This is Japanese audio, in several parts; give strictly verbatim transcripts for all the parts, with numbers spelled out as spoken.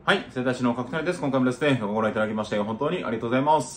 はい、生態師の角谷です。今回もですね、ご覧いただきまして本当にありがとうございます。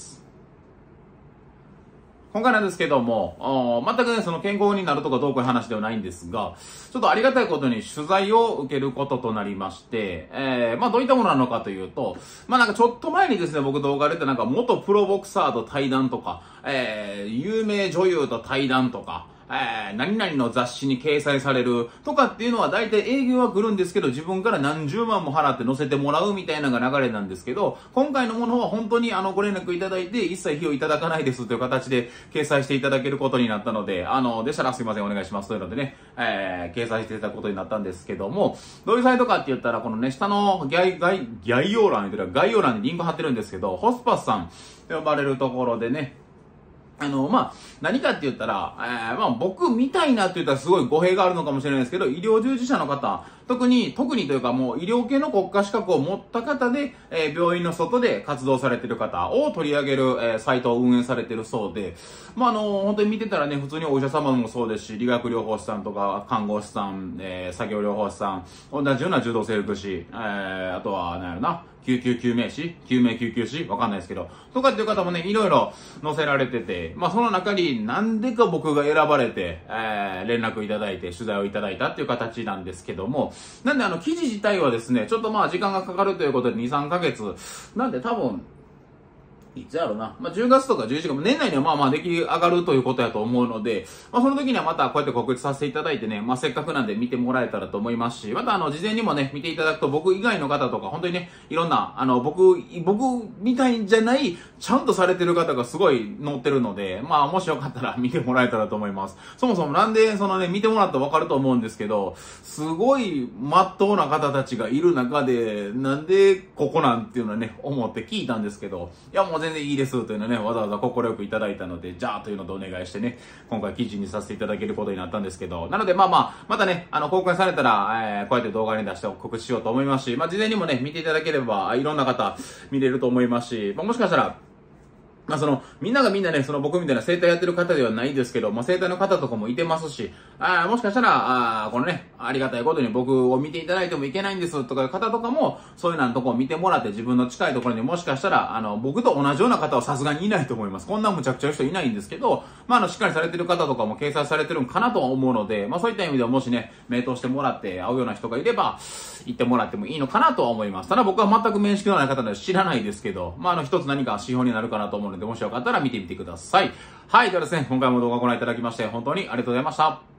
今回なんですけども、全くね、その健康になるとかどうこういう話ではないんですが、ちょっとありがたいことに取材を受けることとなりまして、えー、まあどういったものなのかというと、まあなんかちょっと前にですね、僕動画でてなんか元プロボクサーと対談とか、えー、有名女優と対談とか、えー、何々の雑誌に掲載されるとかっていうのは大体営業は来るんですけど、自分から何十万も払って載せてもらうみたいなのが流れなんですけど、今回のものは本当にあのご連絡いただいて一切費用いただかないですという形で掲載していただけることになったので、あの、でしたらすいませんお願いしますというのでね、えー、掲載していただくことになったんですけども、どういうサイトかって言ったら、このね、下の概概概要欄、概要欄にリンク貼ってるんですけど、ホスパスさんと呼ばれるところでね、あの、まあ、何かって言ったら、えー、まあ、僕みたいなって言ったらすごい語弊があるのかもしれないですけど、医療従事者の方、特に、特にというかもう医療系の国家資格を持った方で、えー、病院の外で活動されている方を取り上げる、えー、サイトを運営されているそうで、まあ、あの、本当に見てたらね、普通にお医者様もそうですし、理学療法士さんとか、看護師さん、えー、作業療法士さん、同じような柔道整復師、えー、あとは、なんやろな、救急救命士救命救急士わかんないですけど。とかっていう方もね、いろいろ載せられてて、まあその中になんでか僕が選ばれて、えー、連絡いただいて取材をいただいたっていう形なんですけども、なんであの記事自体はですね、ちょっとまあ時間がかかるということでに、さんかげつ、なんで多分、いつやろうな。まあ、じゅうがつとかじゅういちがつ、年内にはまあまあ出来上がるということやと思うので、まあ、その時にはまたこうやって告知させていただいてね、まあ、せっかくなんで見てもらえたらと思いますし、またあの、事前にもね、見ていただくと僕以外の方とか、本当にね、いろんな、あの、僕、僕みたいじゃない、ちゃんとされてる方がすごい載ってるので、まあ、もしよかったら見てもらえたらと思います。そもそもなんで、そのね、見てもらったらわかると思うんですけど、すごい、まっとうな方たちがいる中で、なんでここなんていうのはね、思って聞いたんですけど、いやもう全然いいですというのね、わざわざ快くいただいたので、じゃあというのでお願いしてね、今回記事にさせていただけることになったんですけど、なのでまあまあ、またね、あの、公開されたら、えー、こうやって動画に出して告知しようと思いますし、まあ事前にもね、見ていただければ、いろんな方見れると思いますし、まあもしかしたら、まあその、みんながみんなね、その僕みたいな生態やってる方ではないですけど、まあ生態の方とかもいてますし、あもしかしたら、あこのね、ありがたいことに僕を見ていただいてもいけないんですとかいう方とかも、そういうようなとこを見てもらって自分の近いところにもしかしたら、あの、僕と同じような方はさすがにいないと思います。こんなむちゃくちゃな人いないんですけど、まああの、しっかりされてる方とかも掲載されてるんかなとは思うので、まあそういった意味ではもしね、名刀してもらって会うような人がいれば、行ってもらってもいいのかなとは思います。ただ僕は全く面識のない方では知らないですけど、まああの、一つ何か指標になるかなと思うので、もしよかったら見てみてください。はい、ではですね、今回も動画をご覧いただきまして本当にありがとうございました。